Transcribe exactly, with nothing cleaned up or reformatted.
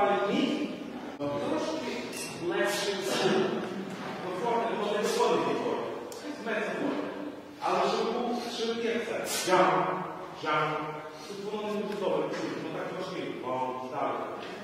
пальні, трошки легше всю. Комфортно, воно не виходить ніколи. Зметься може. Але щоб був швидкий це. Жам, жам. Тут воно не буде добре. Воно так трошки. Вау, ставить.